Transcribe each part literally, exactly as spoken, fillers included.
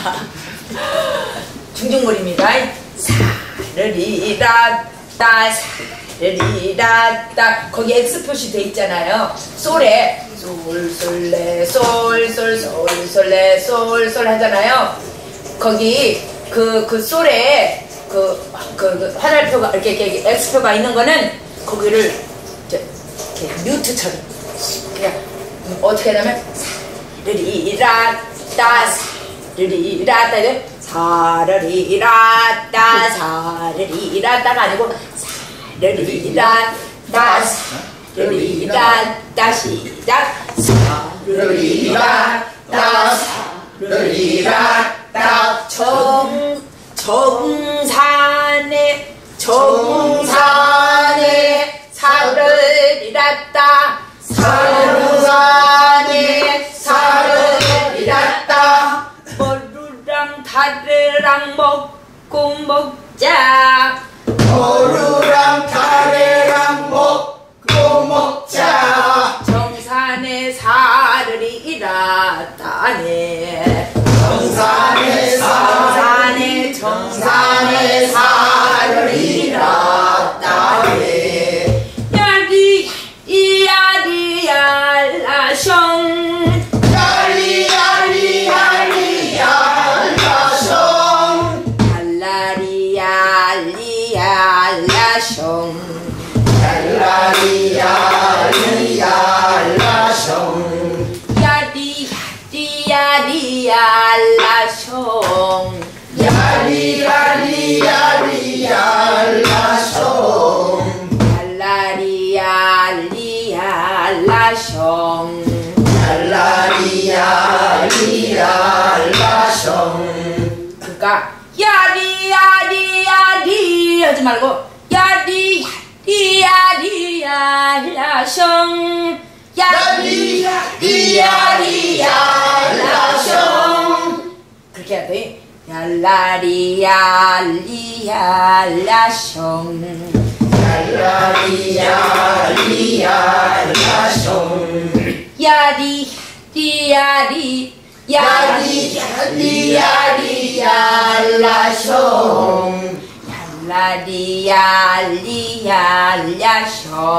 중중물입니다. 사르리라따 사르리라따 거기 X 표시 돼 있잖아요. 솔에 솔솔레 솔솔 솔솔레 솔솔 하잖아요. 거기 그 그 솔에 그, 그, 그 화살표가 이렇게, 이렇게 X표가 있는 거는 거기를 이제 이렇게 뮤트처럼 그냥 어떻게 하냐면 사르리라따 사르리라따 이래 사르리라따 사르리라따가 아니고 사르리라따 사르리라따 시작 사르리라따 사르리라따 정 정산에 정산에 사르리라따 사르산에 사르리라따 머루랑 타르랑 먹고 먹자 머루랑 타르랑 먹고 먹자 정산에 사르리라따네 정산에 정산에 정산에 사르리라따네 야리 이야리야라숑 야리야리야리야라숑 알라리야리야라숑 알라리야리야라숑 야리야리야리야라숑 야리야리야리야라숑 알라리야리야라숑 알라리야리야라숑 그러니까 야리야리야리 하지 말고 야리야리야리야라숑 야리야리야라숑 그렇게 해야 돼. 얄라리얄리얄라숑 얄라리얄리얄라숑 야리리야리 야리야리야리얄라숑 얄라리얄리얄라숑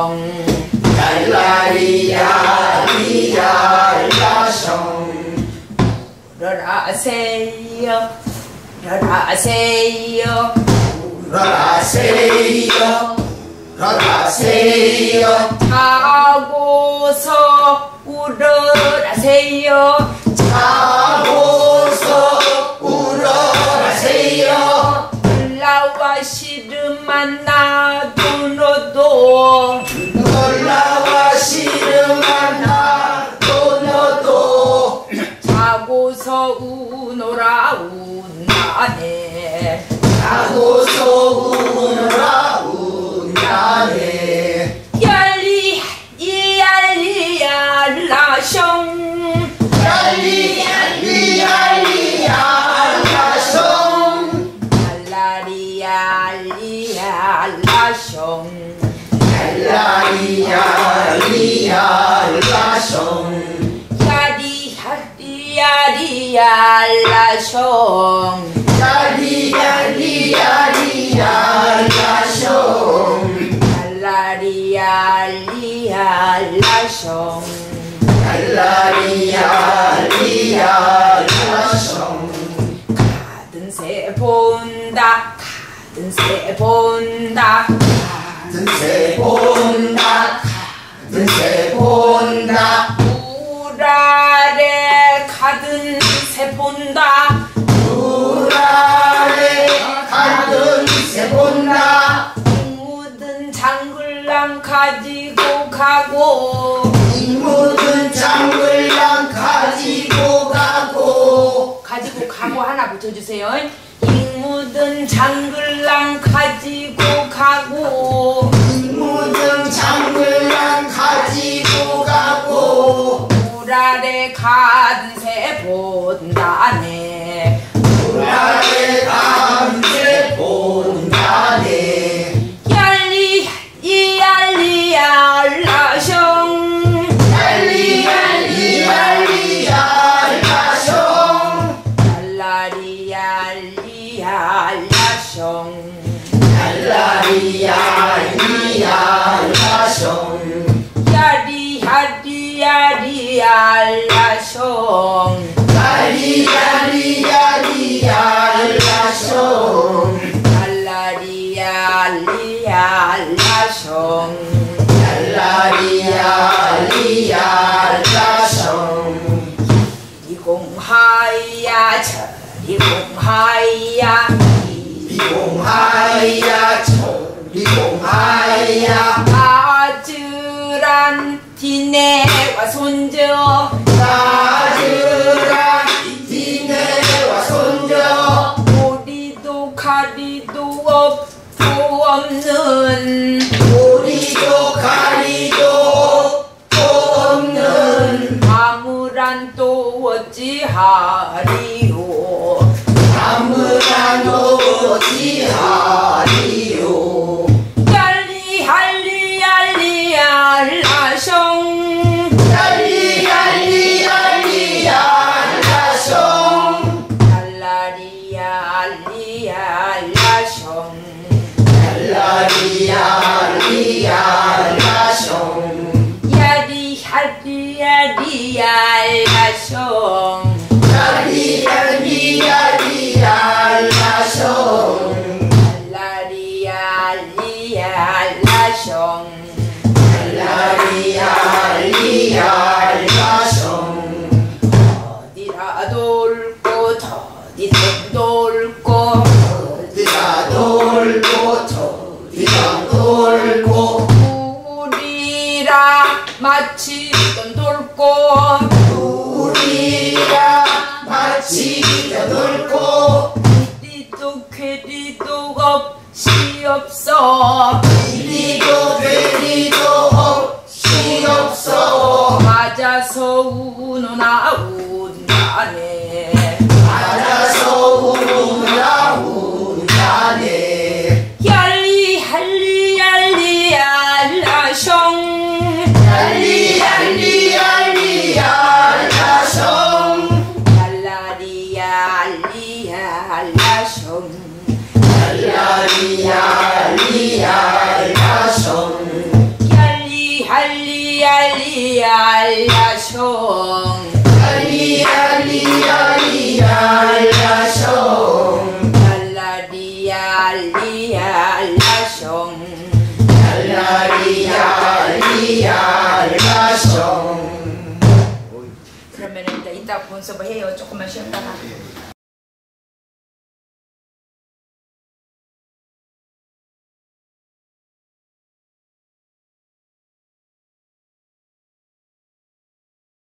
얄라리얄리얄라숑 울어라세요 울어라세요 울어라세요 울어라세요 자고서 울어라세요 자고서 울어라세요 놀라와 시름만 나도 너도 놀라와 시름만 나도 너도 자고서 우노라 운다네 자고서 우노라 운다네 얄리 이얄리얄라숑 얄리얄리얄리얄라숑 얄라리얄리얄라숑 얄라리얄리얄라숑 야리야리야리얄라숑 얄리얄리얄리얄라숑 얄라리얄리얄라숑 얄라리얄리얄라숑 가든 새 본다 가든 새 본다 가든 새 본다 가든 새 본다 물 아래 가든 새 본다 물 아래 가든 새 본다 묻은 장글랑 가지고 가고 이 묻은 장글랑 가지고 가고 가지고 가고 하나 붙여주세요. 이 묻은 장글랑 가지고 가고 이 묻은 장글랑 가지고 가고 물 아래 가든 새 본다네 물 아래 가든 새 본다네 얄리 이얄리얄라숑 얄리얄리얄리얄라숑 랄라리알리알라숑 랄라리알리알라숑 야리야리야리알라숑 랄리야리야리알라숑 랄라리알리알라숑 랄라리야리알라숑 이공하야 저리공하야 이공하야 저리공하야 아즈란 디네와 손저 나즈란 이티네와 손저 우리도 가리도 없도 없는 우리도 가리도 없는 아무란 또 어찌하리요 아무란 어찌하리요 얄리얄리얄리얄라숑 얄리얄리얄리얄라숑 얄라리얄리얄라숑 얄라리얄리얄라숑 야리얄리얄리얄라숑 얄리얄리얄리얄라숑 얄라리얄리얄라숑 얄라리얄리얄라숑 어디라 돌고 더디라 돌고 어디가 돌고 저리가 돌고 우리라 마치던 돌고 우리가 마치 돌고 이리도 괴리도 없이 없어 이리도 되리도 없이 없어 맞아서 우노나 운다네 맞아서 우나 운다네 얄리 할리 얄리 얄라숑 얄리 얄리 얄리 얄라숑 얄라리 얄리 얄라숑 얄라리 얄리 얄라숑 얄리 할리 얄리 얄라숑 얄리 얄리 얄리 얄라숑 얄라리 얄리 얄라숑 얄라리 얄리 얄라숑 그러면 이따 본수업 해요. 조금만 쉬었다가.